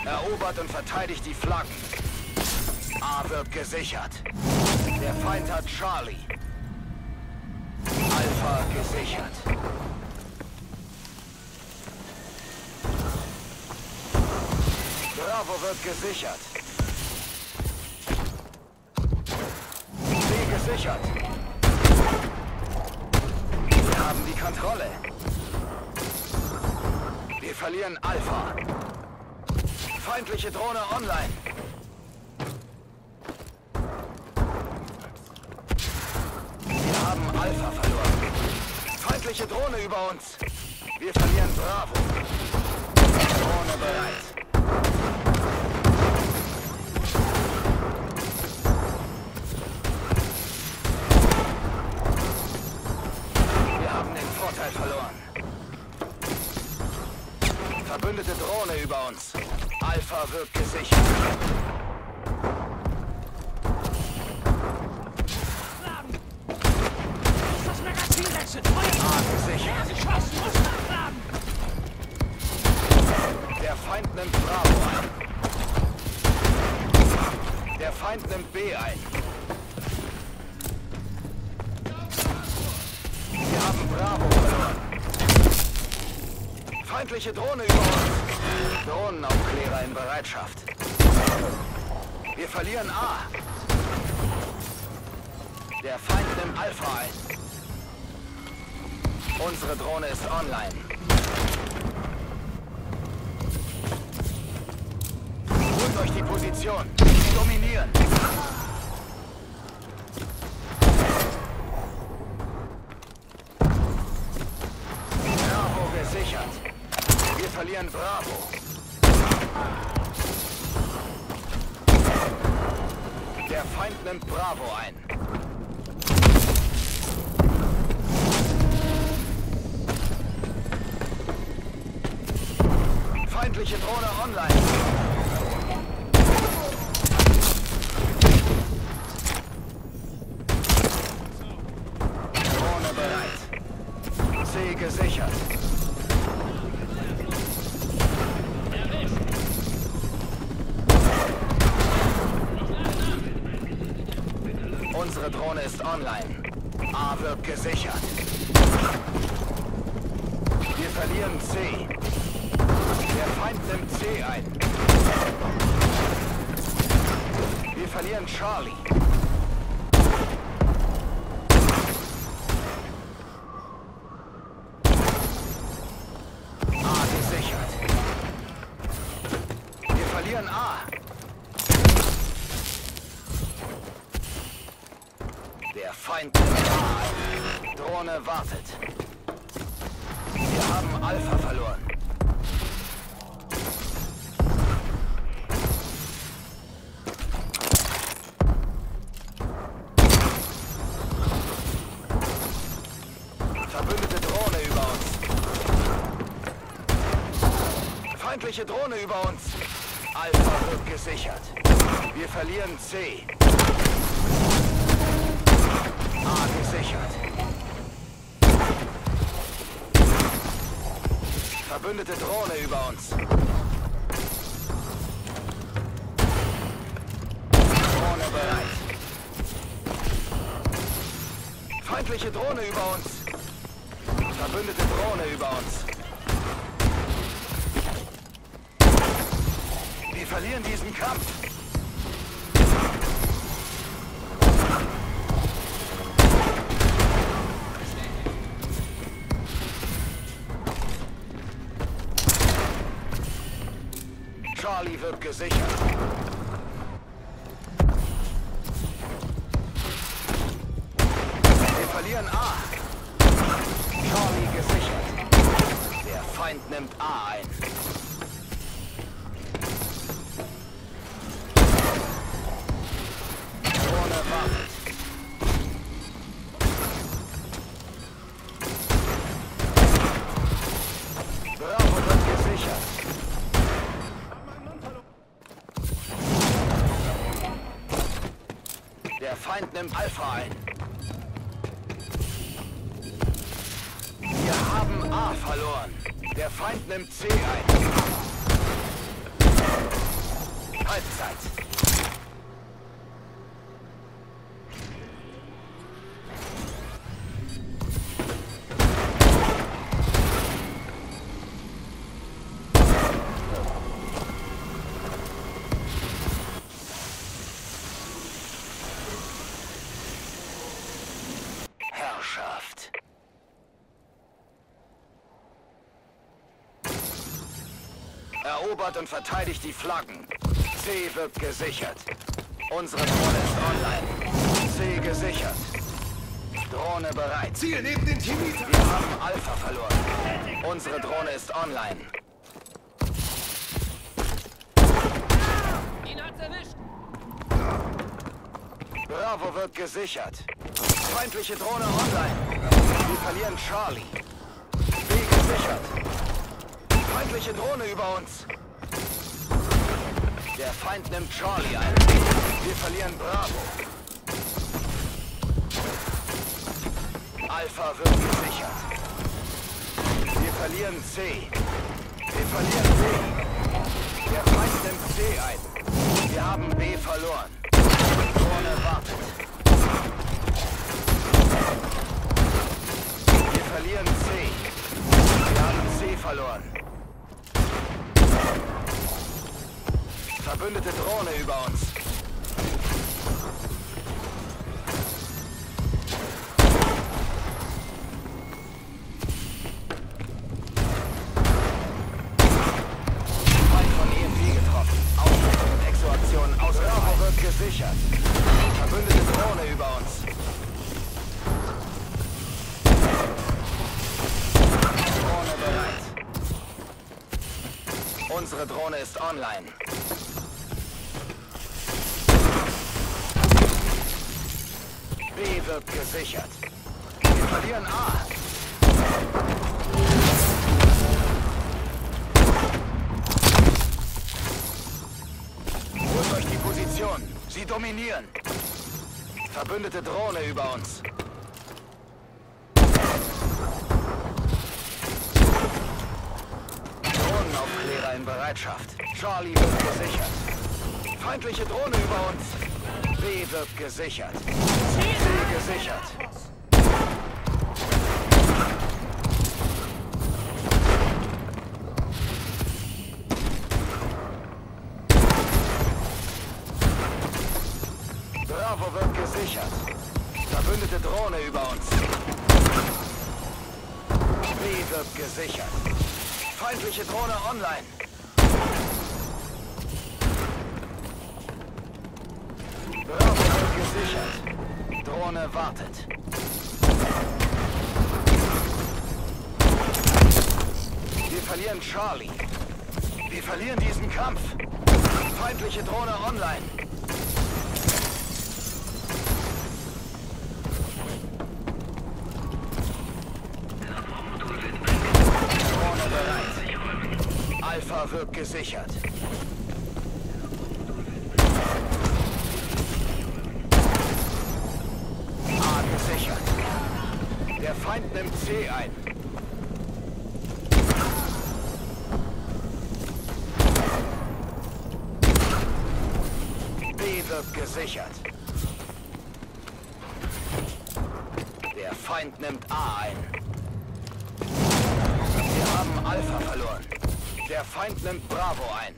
Erobert und verteidigt die Flaggen. A wird gesichert. Der Feind hat Charlie. Alpha gesichert. Bravo wird gesichert. C gesichert. Wir haben die Kontrolle. Wir verlieren Alpha. Feindliche Drohne online. Wir haben Alpha verloren. Feindliche Drohne über uns. Wir verlieren Bravo. Drohne bereit. Wir haben den Vorteil verloren. Verbündete Drohne über uns. Alpha wird gesichert. Das Magazin wechselt! A gesichert. Geschossen! Muss nachladen! Der Feind nimmt Bravo ein. Der Feind nimmt B ein. Wir haben Bravo verloren. Feindliche Drohne über uns. Drohnenaufklärer in Bereitschaft. Wir verlieren A. Der Feind nimmt Alpha ein. Unsere Drohne ist online. Holt euch die Position. Dominieren. Bravo gesichert. Wir verlieren Bravo. Der Feind nimmt Bravo ein. Feindliche Drohne online. Drohne bereit. C gesichert. Unsere Drohne ist online. A wird gesichert. Wir verlieren C. Der Feind nimmt C ein. Wir verlieren Charlie. A gesichert. Wir verlieren A. Der Feind nimmt A ein. Drohne wartet. Wir haben Alpha verloren. Verbündete Drohne über uns. Feindliche Drohne über uns. Alpha wird gesichert. Wir verlieren C. A gesichert. Verbündete Drohne über uns. Drohne bereit. Feindliche Drohne über uns. Verbündete Drohne über uns. Wir verlieren diesen Kampf. Charlie wird gesichert. Wir verlieren A. Charlie gesichert. Der Feind nimmt A ein. Drohne wartet. Bravo wird gesichert. Der Feind nimmt Alpha ein. Wir haben A verloren. Der Feind nimmt C ein. Halbzeit. Herrschaft. Erobert und verteidigt die Flaggen. C wird gesichert. Unsere Drohne ist online. C gesichert. Drohne bereit. Ziel neben den Timiter. Wir haben Alpha verloren. Unsere Drohne ist online. Ihn hat's erwischt. Bravo wird gesichert. Feindliche Drohne online. Wir verlieren Charlie. B gesichert. Feindliche Drohne über uns. Der Feind nimmt Charlie ein. Wir verlieren Bravo. Alpha wird gesichert. Wir verlieren C. Wir verlieren B. Der Feind nimmt C ein. Wir haben B verloren. Drohne wartet. Wir verlieren C. Wir haben C verloren. Verbündete Drohne über uns. Feind von EMP getroffen. Ausrüstung und Exoaktion außer Bravo wird gesichert. Verbündete Drohne über uns. Drohne bereit. Unsere Drohne ist online. B wird gesichert. Wir verlieren A. Holt euch die Position. Sie dominieren. Verbündete Drohne über uns. Drohnenaufklärer in Bereitschaft. Charlie wird gesichert. Feindliche Drohne über uns. B wird gesichert. C gesichert. Bravo wird gesichert. Verbündete Drohne über uns. B wird gesichert. Feindliche Drohne online. Bravo wird gesichert. Drohne wartet. Wir verlieren Charlie. Wir verlieren diesen Kampf. Feindliche Drohne online. Drohne bereit. Alpha wird gesichert. A gesichert. Der Feind nimmt C ein. B wird gesichert. Der Feind nimmt A ein. Wir haben Alpha verloren. Der Feind nimmt Bravo ein.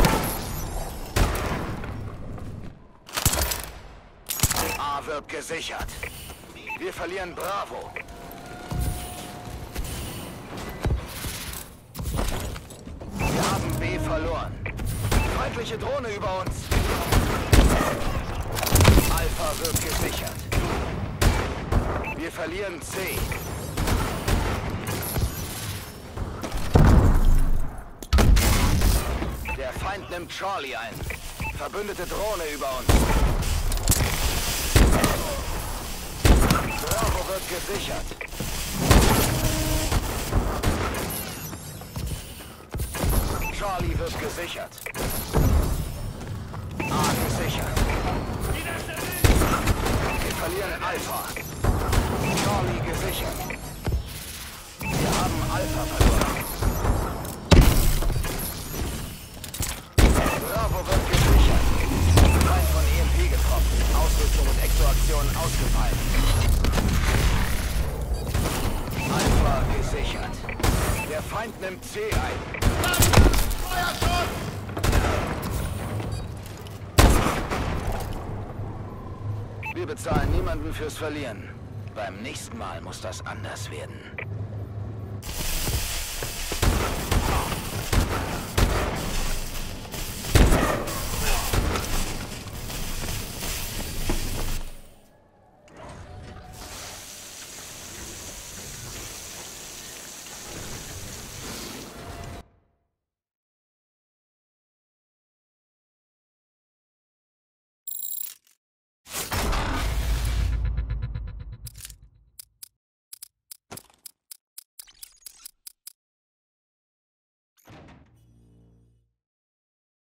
A wird gesichert. Wir verlieren Bravo. Wir haben B verloren. Feindliche Drohne über uns. Alpha wird gesichert. Wir verlieren C. Der Feind nimmt Charlie ein. Verbündete Drohne über uns. Bravo wird gesichert. Charlie wird gesichert. A gesichert. Wir verlieren Alpha. Charlie gesichert. Wir haben Alpha verloren. Bravo wird gesichert. Mission ausgefallen. Alpha gesichert. Der Feind nimmt C ein. Feuerschutz! Wir bezahlen niemanden fürs Verlieren. Beim nächsten Mal muss das anders werden.